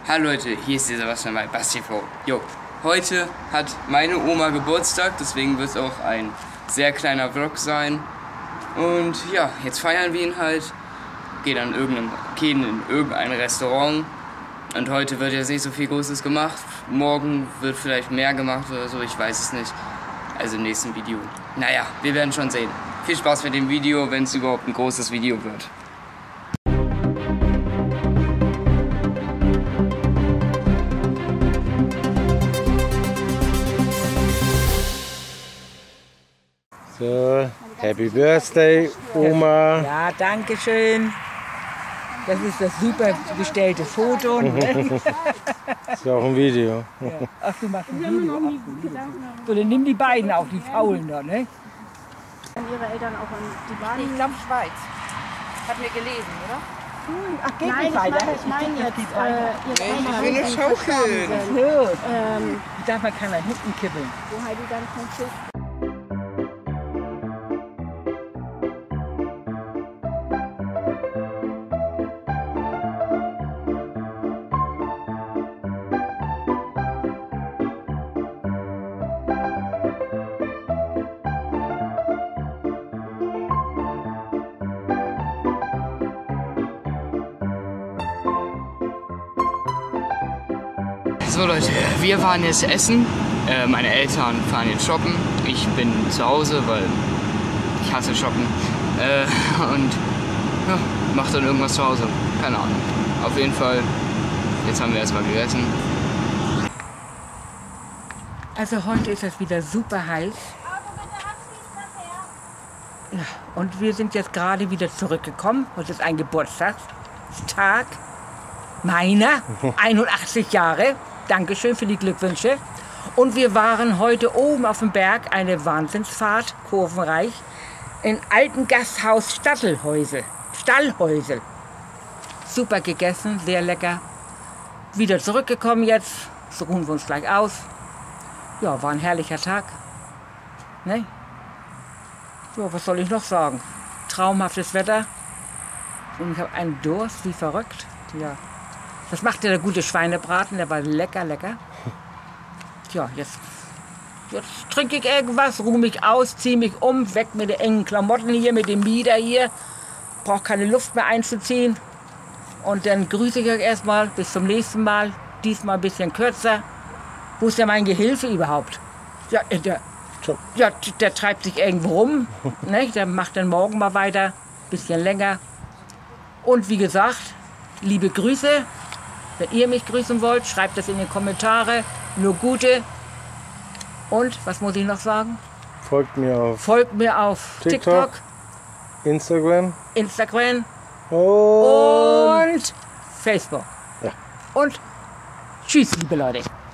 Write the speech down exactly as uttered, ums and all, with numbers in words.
Hallo Leute, hier ist der Sebastian bei Basti T V. Jo, heute hat meine Oma Geburtstag, deswegen wird es auch ein sehr kleiner Vlog sein. Und ja, jetzt feiern wir ihn halt, gehen an irgendeinem, gehen in irgendein Restaurant. Und heute wird jetzt nicht so viel Großes gemacht. Morgen wird vielleicht mehr gemacht oder so, ich weiß es nicht. Also im nächsten Video. Naja, wir werden schon sehen. Viel Spaß mit dem Video, wenn es überhaupt ein großes Video wird. So, Happy Birthday, Oma. Ja, danke schön. Das ist das super gestellte Foto. Ne? Das ist auch ein Video. Ja. Ach, du machst ein Video. Ach, so, dann nimm die beiden auch, die Faulen da, ne? Ihre Eltern auch an die waren? Ich glaube Schweiz. Hat mir gelesen, oder? Ach, geht Nein, nicht ich weiter. meine ich mein jetzt äh, ihre Eltern. Ich will nur schaukeln. So. Ähm, Darf man keiner hinten kippeln. wo Heidi dann vom Schiff. So Leute, wir fahren jetzt essen. Äh, meine Eltern fahren jetzt shoppen. Ich bin zu Hause, weil ich hasse shoppen. Äh, und ja, mach dann irgendwas zu Hause. Keine Ahnung. Auf jeden Fall, jetzt haben wir erstmal gegessen. Also heute ist es wieder super heiß. Ja, und wir sind jetzt gerade wieder zurückgekommen. Heute ist ein Geburtstagstag meiner, einundachtzig Jahre. Dankeschön für die Glückwünsche. Und wir waren heute oben auf dem Berg, eine Wahnsinnsfahrt, kurvenreich, in alten Gasthaus Stadtelhäusel. Stallhäusel. Super gegessen, sehr lecker. Wieder zurückgekommen jetzt, so ruhen wir uns gleich aus. Ja, war ein herrlicher Tag. Ne? So, was soll ich noch sagen? Traumhaftes Wetter. Und ich habe einen Durst wie verrückt. Ja. Das machte der gute Schweinebraten, der war lecker, lecker. Tja, jetzt, jetzt trinke ich irgendwas, ruhe mich aus, ziehe mich um, weg mit den engen Klamotten hier, mit dem Mieder hier. Brauche keine Luft mehr einzuziehen. Und dann grüße ich euch erstmal, bis zum nächsten Mal. Diesmal ein bisschen kürzer. Wo ist denn mein Gehilfe überhaupt? Ja, der, ja, der treibt sich irgendwo rum. Ne? Der macht dann morgen mal weiter, bisschen länger. Und wie gesagt, liebe Grüße. Wenn ihr mich grüßen wollt, schreibt das in die Kommentare. Nur Gute. Und, was muss ich noch sagen? Folgt mir auf Folgt mir auf TikTok, TikTok Instagram, Instagram und, und Facebook. Ja. Und tschüss, liebe Leute.